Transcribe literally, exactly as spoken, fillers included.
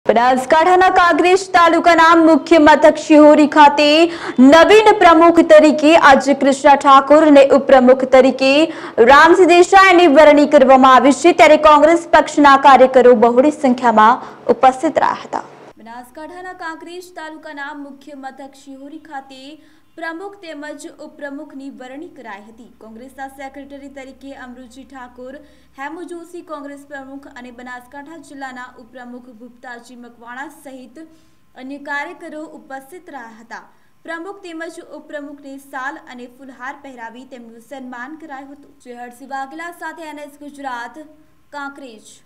બનાસકાંઠાના કાંકરેજ તાલુકાના મુખ્ય મથક શિહોરી ખાતે નવીન પ્રમુખ તરીકે આજે કૃષ્ણા ઠાકોર અને ઉપપ્રમુખ તરીકે રામસિંહ દેસાઈની વરણી કરવામાં આવી છે, ત્યારે કોંગ્રેસ પક્ષના કાર્યકરો બહોળી સંખ્યામાં ઉપસ્થિત રહ્યા હતા। બનાસકાંઠાના કાંકરેજ તાલુકાના મુખ્ય મથક શિહોરી ખાતે પ્રમુખ તેમજ ઉપપ્રમુખની વરણી કરાઈ હતી। કોંગ્રેસના સેક્રેટરી તરીકે અમૃતજી ઠાકોર, હેમુ જોશી કોંગ્રેસ પ્રમુખ અને બનાસકાંઠા જિલ્લાના ઉપપ્રમુખ ભૂપતાજી મકવાણા સહિત અન્ય કાર્યકરો ઉપસ્થિત રહ્યા હતા। પ્રમુખ તેમજ ઉપપ્રમુખને સાલ અને ફૂલહાર પહેરાવી તેમનું સન્માન કરાયું હતું। જે હર્ષિ વાઘેલા સાથે એનએસ ગુજરાત, કાંકરેજ।